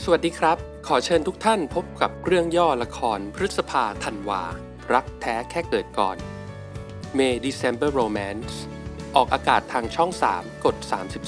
สวัสดีครับขอเชิญทุกท่านพบกับเรื่องย่อละครพฤษภาธันวารักแท้แค่เกิดก่อน May December Romance ออกอากาศทางช่อง 3 กด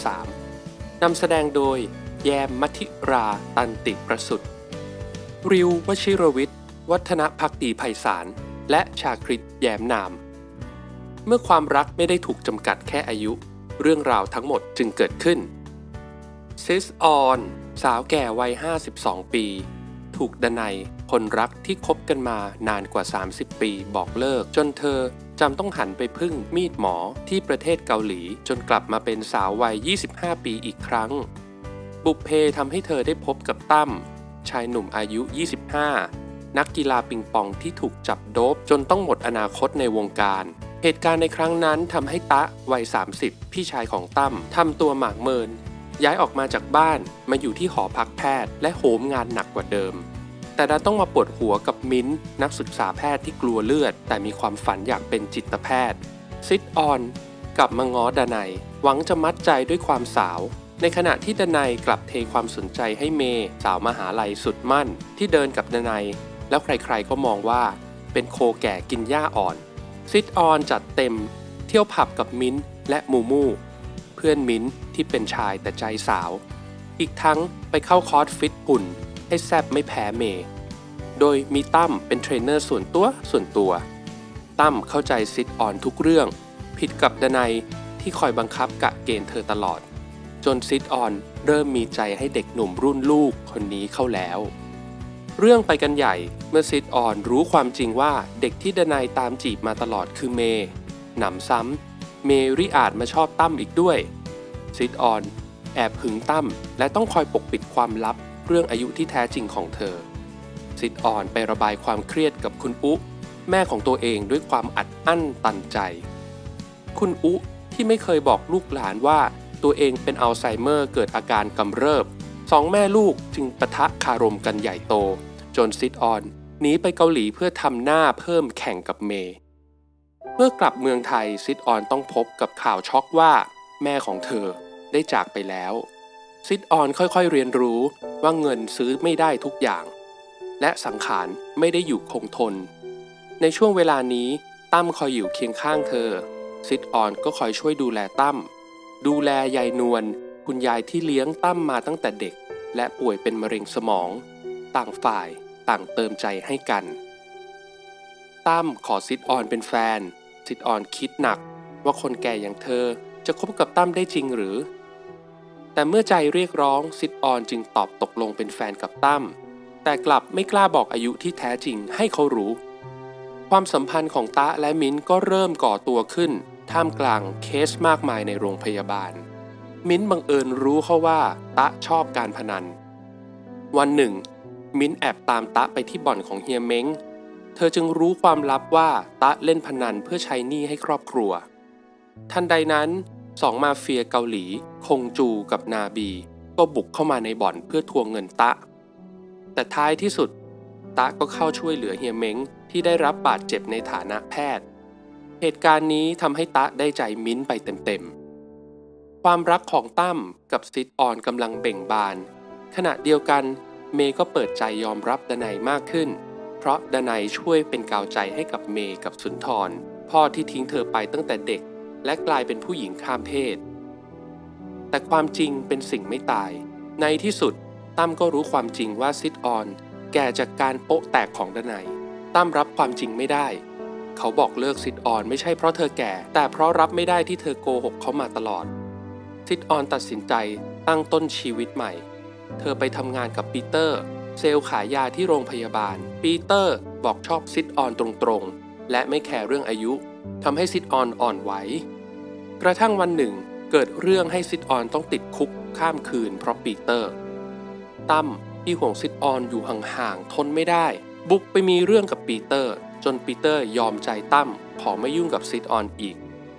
33นำแสดงโดยแยมมัธิราตันติประสุทธิ์ริววชิรวิทย์วัฒนภักดีไพศาลและชาคริตแย้มนามเมื่อความรักไม่ได้ถูกจำกัดแค่อายุเรื่องราวทั้งหมดจึงเกิดขึ้นซิสออนสาวแก่วัย52ปีถูกดนัยคนรักที่คบกันมานานกว่า30ปีบอกเลิกจนเธอจำต้องหันไปพึ่งมีดหมอที่ประเทศเกาหลีจนกลับมาเป็นสาววัย25ปีอีกครั้งบุพเพทำให้เธอได้พบกับตั้มชายหนุ่มอายุ25นักกีฬาปิงปองที่ถูกจับโดปจนต้องหมดอนาคตในวงการเหตุการณ์ในครั้งนั้นทำให้ตะวัย30พี่ชายของตั้มทำตัวหมากเมินย้ายออกมาจากบ้านมาอยู่ที่หอพักแพทย์และโหมงานหนักกว่าเดิมแต่ดันต้องมาปวดหัวกับมิ้นท์นักศึกษาแพทย์ที่กลัวเลือดแต่มีความฝันอยากเป็นจิตแพทย์ซิดออนกลับมาง้อดนัยหวังจะมัดใจด้วยความสาวในขณะที่ดนัยกลับเทความสนใจให้เมย์สาวมหาลัยสุดมั่นที่เดินกับดนัยแล้วใครๆก็มองว่าเป็นโคแก่กินหญ้าอ่อนซิดออนจัดเต็มเที่ยวผับกับมิ้นท์และมูมูเพื่อนมิ้นท์ที่เป็นชายแต่ใจสาวอีกทั้งไปเข้าคอร์สฟิตหุ่นให้แซบไม่แพ้เมย์โดยมีตั้มเป็นเทรนเนอร์ส่วนตัวตั้มเข้าใจซิดออนทุกเรื่องผิดกับดนัยที่คอยบังคับกะเกณฑ์เธอตลอดจนซิดออนเริ่มมีใจให้เด็กหนุ่มรุ่นลูกคนนี้เข้าแล้วเรื่องไปกันใหญ่เมื่อซิดออนรู้ความจริงว่าเด็กที่ดนัยตามจีบมาตลอดคือเมย์หนำซ้ำเมริอาจมาชอบตั้มอีกด้วยซิดออนแอบหึงตั้มและต้องคอยปกปิดความลับเรื่องอายุที่แท้จริงของเธอซิดออนไประบายความเครียดกับคุณอุแม่ของตัวเองด้วยความอัดอั้นตันใจคุณอุที่ไม่เคยบอกลูกหลานว่าตัวเองเป็นอัลไซเมอร์เกิดอาการกำเริบสองแม่ลูกจึงปะทะคารมกันใหญ่โตจนซิดออนหนีไปเกาหลีเพื่อทำหน้าเพิ่มแข่งกับเมย์เมื่อกลับเมืองไทยซิดออนต้องพบกับข่าวช็อกว่าแม่ของเธอได้จากไปแล้วซิดออนค่อยๆเรียนรู้ว่าเงินซื้อไม่ได้ทุกอย่างและสังขารไม่ได้อยู่คงทนในช่วงเวลานี้ตั้มคอยอยู่เคียงข้างเธอซิดออนก็คอยช่วยดูแลตั้มดูแลยายนวลคุณยายที่เลี้ยงตั้มมาตั้งแต่เด็กและป่วยเป็นมะเร็งสมองต่างฝ่ายต่างเติมใจให้กันตั้มขอซิดออนเป็นแฟนซิดออนคิดหนักว่าคนแก่อย่างเธอจะคบกับตั้มได้จริงหรือแต่เมื่อใจเรียกร้องซิดออนจึงตอบตกลงเป็นแฟนกับตั้มแต่กลับไม่กล้าบอกอายุที่แท้จริงให้เขารู้ความสัมพันธ์ของตะและมิ้นก็เริ่มก่อตัวขึ้นท่ามกลางเคสมากมายในโรงพยาบาลมิ้นบังเอิญรู้เขาว่าตะชอบการพนันวันหนึ่งมิ้นแอบตามตะไปที่บ่อนของเฮียเม้งเธอจึงรู้ความลับว่าตะเล่นพนันเพื่อใช้หนี้ให้ครอบครัวทันใดนั้นสองมาเฟียเกาหลีคงจูกับนาบีก็บุกเข้ามาในบ่อนเพื่อทวงเงินตะแต่ท้ายที่สุดตะก็เข้าช่วยเหลือเฮียเม้งที่ได้รับบาดเจ็บในฐานะแพทย์เหตุการณ์นี้ทำให้ตะได้ใจมิ้นไปเต็มๆความรักของตั้มกับซิดออนกำลังเบ่งบานขณะเดียวกันเมย์ก็เปิดใจยอมรับดนัยมากขึ้นเพราะดนัยช่วยเป็นกาวใจให้กับเมย์กับสุนทรพ่อที่ทิ้งเธอไปตั้งแต่เด็กและกลายเป็นผู้หญิงข้ามเพศแต่ความจริงเป็นสิ่งไม่ตายในที่สุดตั้มก็รู้ความจริงว่าซิดออนแก่จากการโป๊ะแตกของดนัยตั้มรับความจริงไม่ได้เขาบอกเลิกซิดออนไม่ใช่เพราะเธอแก่แต่เพราะรับไม่ได้ที่เธอโกหกเขามาตลอดซิดออนตัดสินใจตั้งต้นชีวิตใหม่เธอไปทำงานกับปีเตอร์เซลล์ขายยาที่โรงพยาบาลปีเตอร์บอกชอบซิดออนตรงๆและไม่แคร์เรื่องอายุทำให้ซิดออนอ่อนไหวกระทั่งวันหนึ่งเกิดเรื่องให้ซิดออนต้องติดคุกข้ามคืนเพราะปีเตอร์ตั้มที่ห่วงซิดออนอยู่ห่างๆทนไม่ได้บุกไปมีเรื่องกับปีเตอร์จนปีเตอร์ยอมใจตั้มขอไม่ยุ่งกับซิดออนอีก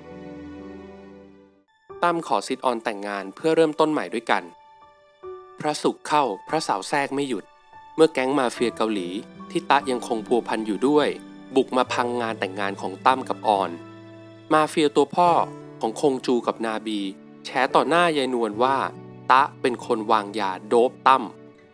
ตั้มขอซิดออนแต่งงานเพื่อเริ่มต้นใหม่ด้วยกันพระศุกร์เข้าพระเสาร์แทรกไม่หยุดเมื่อแก๊งมาเฟียเกาหลีที่ตะยังคงพัวพันอยู่ด้วยบุกมาพังงานแต่งงานของตั้มกับออนมาเฟียตัวพ่อของคงจูกับนาบีแฉต่อหน้ายายนวลว่าตะเป็นคนวางยาโดปตั้ม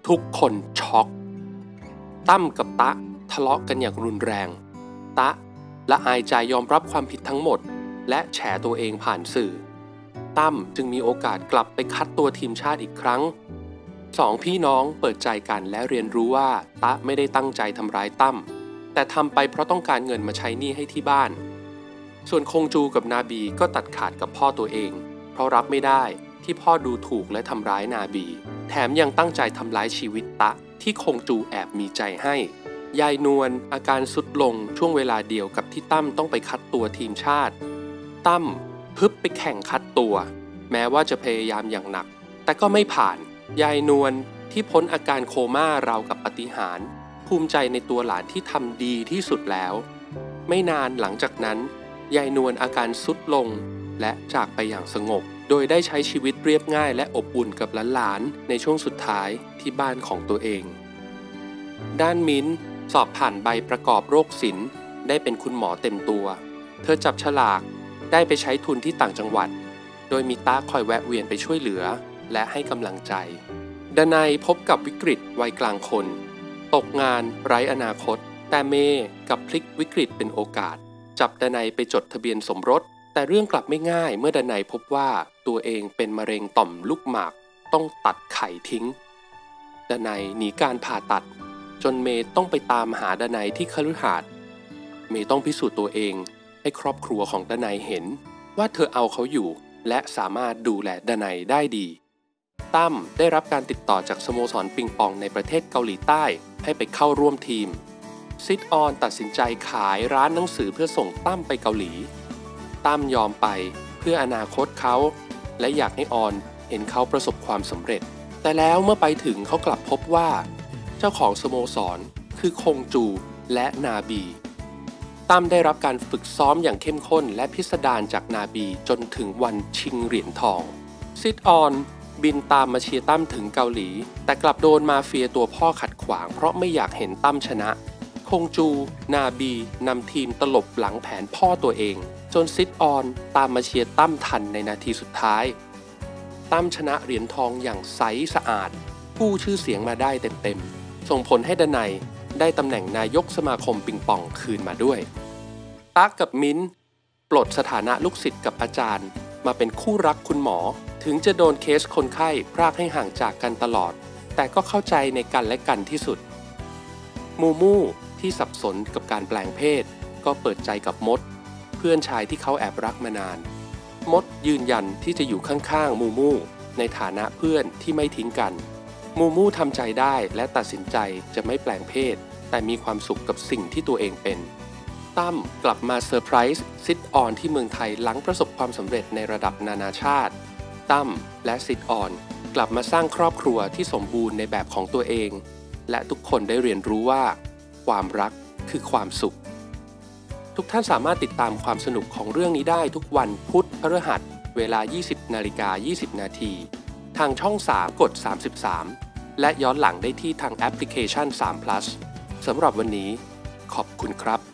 ทุกคนช็อกตั้มกับตะทะเลาะกันอย่างรุนแรงตะละอายใจยอมรับความผิดทั้งหมดและแฉตัวเองผ่านสื่อตั้มจึงมีโอกาสกลับไปคัดตัวทีมชาติอีกครั้งสองพี่น้องเปิดใจกันและเรียนรู้ว่าตะไม่ได้ตั้งใจทำร้ายตั้มแต่ทำไปเพราะต้องการเงินมาใช้หนี้ให้ที่บ้านส่วนคงจูกับนาบีก็ตัดขาดกับพ่อตัวเองเพราะรับไม่ได้ที่พ่อดูถูกและทำร้ายนาบีแถมยังตั้งใจทำร้ายชีวิตตะที่คงจูแอบมีใจให้ยายนวลอาการทรุดลงช่วงเวลาเดียวกับที่ตั้มต้องไปคัดตัวทีมชาติตั้มฮึบไปแข่งคัดตัวแม้ว่าจะพยายามอย่างหนักแต่ก็ไม่ผ่านยายนวลที่พ้นอาการโคม่าราวกับปาฏิหาริย์ภูมิใจในตัวหลานที่ทำดีที่สุดแล้วไม่นานหลังจากนั้นยายนวลอาการทรุดลงและจากไปอย่างสงบโดยได้ใช้ชีวิตเรียบง่ายและอบอุ่นกับหลานๆในช่วงสุดท้ายที่บ้านของตัวเองด้านมิ้นสอบผ่านใบประกอบโรคศิลป์ได้เป็นคุณหมอเต็มตัวเธอจับฉลากได้ไปใช้ทุนที่ต่างจังหวัดโดยมีตาคอยแวะเวียนไปช่วยเหลือและให้กำลังใจดนัยพบกับวิกฤตวัยกลางคนตกงานไร้อนาคตแต่เมย์กับพลิกวิกฤตเป็นโอกาสจับดนัยไปจดทะเบียนสมรสแต่เรื่องกลับไม่ง่ายเมื่อดนัยพบว่าตัวเองเป็นมะเร็งต่อมลูกหมากต้องตัดไข่ทิ้งดนัยหนีการผ่าตัดจนเมย์ต้องไปตามหาดนัยที่คฤหาสน์เมย์ต้องพิสูจน์ตัวเองให้ครอบครัวของดนัยเห็นว่าเธอเอาเขาอยู่และสามารถดูแลดนัยได้ดีตั้มได้รับการติดต่อจากสโมสรปิงปองในประเทศเกาหลีใต้ให้ไปเข้าร่วมทีมซิดออนตัดสินใจขายร้านหนังสือเพื่อส่งตั้มไปเกาหลีตั้มยอมไปเพื่ออนาคตเขาและอยากให้ออนเห็นเขาประสบความสำเร็จแต่แล้วเมื่อไปถึงเขากลับพบว่าเจ้าของสโมสรคือคงจูและนาบีตั้มได้รับการฝึกซ้อมอย่างเข้มข้นและพิสดารจากนาบีจนถึงวันชิงเหรียญทองซิดออนบินตามมาเชียร์ตั้มถึงเกาหลีแต่กลับโดนมาเฟียตัวพ่อขัดขวางเพราะไม่อยากเห็นตั้มชนะคงจูนาบีนำทีมตลบหลังแผนพ่อตัวเองจนซิดออนตามมาเชียร์ตั้มทันในนาทีสุดท้ายตั้มชนะเหรียญทองอย่างใสสะอาดกู้ชื่อเสียงมาได้เต็มๆส่งผลให้ดนัยได้ตำแหน่งนายกสมาคมปิงปองคืนมาด้วยตั๊กกับมิ้นปลดสถานะลูกศิษย์กับอาจารย์มาเป็นคู่รักคุณหมอถึงจะโดนเคสคนไข้พรากให้ห่างจากกันตลอดแต่ก็เข้าใจในกันและกันที่สุดมูมูที่สับสนกับการแปลงเพศก็เปิดใจกับมดเพื่อนชายที่เขาแอบรักมานานมดยืนยันที่จะอยู่ข้างๆมูมูในฐานะเพื่อนที่ไม่ทิ้งกันมูมูทำใจได้และตัดสินใจจะไม่แปลงเพศแต่มีความสุขกับสิ่งที่ตัวเองเป็นตั้มกลับมาเซอร์ไพรส์ซิดออนที่เมืองไทยหลังประสบความสำเร็จในระดับนานาชาติตั้มและซิดออนกลับมาสร้างครอบครัวที่สมบูรณ์ในแบบของตัวเองและทุกคนได้เรียนรู้ว่าความรักคือความสุขทุกท่านสามารถติดตามความสนุกของเรื่องนี้ได้ทุกวันพุธพฤหัสเวลา 20:20 น.ทางช่อง 3 กด 33และย้อนหลังได้ที่ทางแอปพลิเคชัน3 plus สำหรับวันนี้ขอบคุณครับ